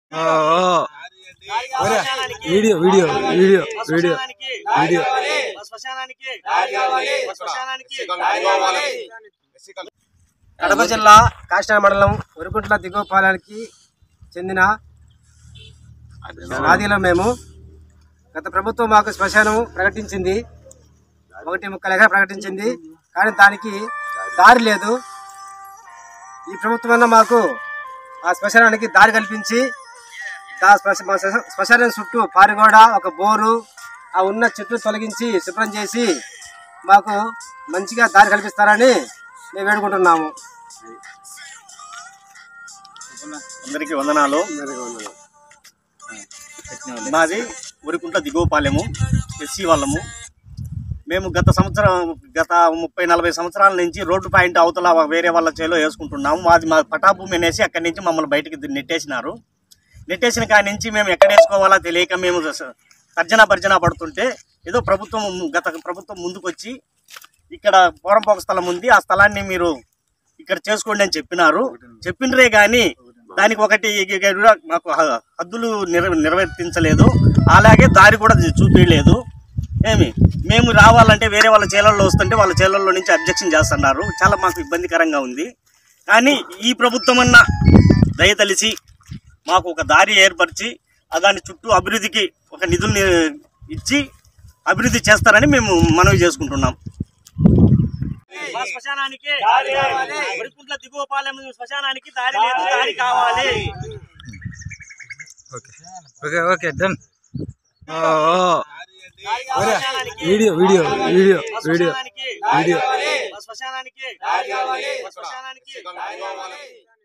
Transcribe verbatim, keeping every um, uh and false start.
Video video video video video Kadapa జిల్లా కాకినాడ మండలం వరికుంట్ల దిగువ పాలెంకి చెందిన ఆదిలో మేము గత ప్రభుత్వం మాకు శ్మశానం ప్రకటించింది, ఒకటి ముక్కలు ఎకరా ప్రకటించింది. కానీ దానికి దారి లేదు. ఈ ప్రభుత్వం అన్న మాకు ఆ శ్మశానానికి దారి కల్పించి శ్మశానం చుట్టూ పారిగోడ, ఒక బోరు, ఆ ఉన్న చెట్లు తొలగించి శుభ్రం చేసి మాకు మంచిగా దారి కల్పిస్తారని మేము వేడుకుంటున్నాము. అందరికీ వందనాలు. మాది వరికుంట్ల దిగువ పాలెము, ఎస్సీ వాళ్ళము. మేము గత సంవత్సరం గత ముప్పై నలభై సంవత్సరాల నుంచి రోడ్డు పాయింట్ అవతల వేరే వాళ్ళ చేలో వేసుకుంటున్నాము. మాది మా పటాభూమి అనేసి అక్కడి నుంచి మమ్మల్ని బయటకు నెట్టేసినారు. నెట్టేసిన కాడి నుంచి మేము ఎక్కడ వేసుకోవాలో తెలియక మేము తర్జన భర్జన పడుతుంటే ఏదో ప్రభుత్వం గత ప్రభుత్వం ముందుకొచ్చి ఇక్కడ పోరంపోక స్థలం ఉంది, ఆ స్థలాన్ని మీరు ఇక్కడ చేసుకోండి అని చెప్పినారు. చెప్పినరే కానీ దానికి ఒకటి మాకు హద్దులు నిర్వర్తించలేదు, అలాగే దారి కూడా చూపించలేదు. ఏమి మేము రావాలంటే వేరే వాళ్ళ చేలల్లో వస్తుంటే వాళ్ళ చేలల్లో నుంచి అబ్జెక్షన్ చేస్తున్నారు. చాలా మాకు ఇబ్బందికరంగా ఉంది. కానీ ఈ ప్రభుత్వం అన్న దయతలిసి మాకు ఒక దారి ఏర్పరిచి దాని చుట్టూ అభివృద్ధికి ఒక నిధులు ఇచ్చి అభివృద్ధి చేస్తారని మేము మనవి చేసుకుంటున్నాం. శ్మశానానికి వరికుంట్ల దిగువ పాలెం శ్మశానానికి దారి లేదు, దారి కావాలి. Okay okay done. Video video video video video శ్మశానానికి